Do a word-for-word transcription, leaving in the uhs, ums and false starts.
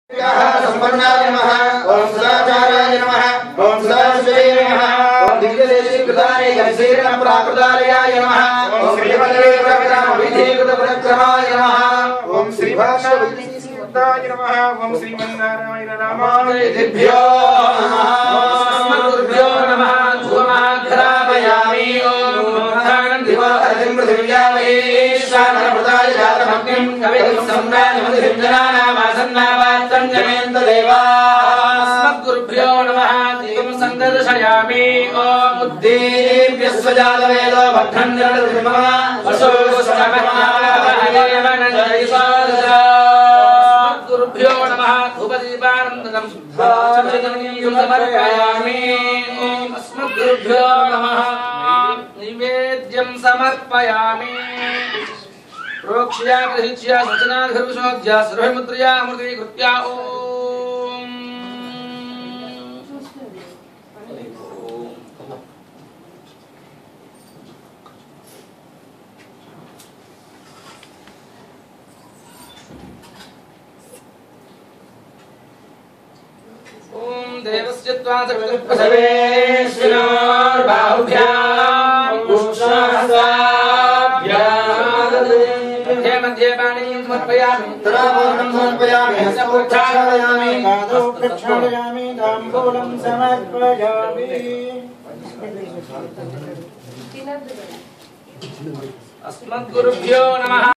संपन्नाय नमः ओम सदाचार्याय नमः ओम सदाशिवाय नमः ओम दिव्यदेशीकृताय गणशीर्ण प्राकृतालयाय नमः ओम श्रीवल्लभे प्रक्रम विधिकृत प्रक्रमाय नमः ओम श्रीभाष्यवैदिकीकृताय नमः ओम श्रीमन्नारायण नामादिभ्यो नमः अस्मद्गुरुभ्यो नमः धूमाघ्रापयामि ओम मोक्षानं दिवाकरं पृथिव्यावहे शानप्रदाय जातमग्निं कविं सम्राजमधिं जनानामासन्नावात्तं जनेन्द्र देवास्मद्गुरुभ्यो नमः दीपं संदर्शयामि ओम उद्दीप्य स्वजातवेदो भद्रन्नरतिर्मम अस्मद्गुरुभ्यो नमः धूपदीपानन्दं शुद्धाचरणीयं समर्पयामि ओम अस्मद्गुरुभ्यो नमः नैवेद्यं समर्पयामि प्रोक्ष्या गृहीच्या सचनाधर्मशोध्या सर्वमुद्रया अमृतीकृत्या ओम ओम देवस्य त्वा सर्वप्रसवेश्विनोर्बाहुभ्यां पुष्पहस्ताभ्यां मध्ये पाणिं समर्पयामि तदाभरणं समर्पयामि हस्तप्रक्षालयामि पादौ प्रक्षालयामि ताम्बूलं समर्पयामि अस्मद्गुरुभ्यो नमः।